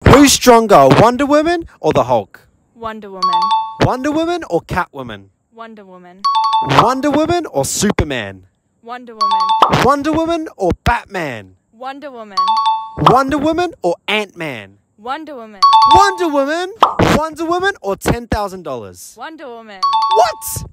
Who's stronger, Wonder Woman or the Hulk? Wonder Woman. Wonder Woman or Catwoman? Wonder Woman. Wonder Woman or Superman? Wonder Woman. Wonder Woman or Batman? Wonder Woman. Wonder Woman or Ant-Man? Wonder Woman. Wonder Woman? Wonder Woman or $10,000? Wonder Woman. What?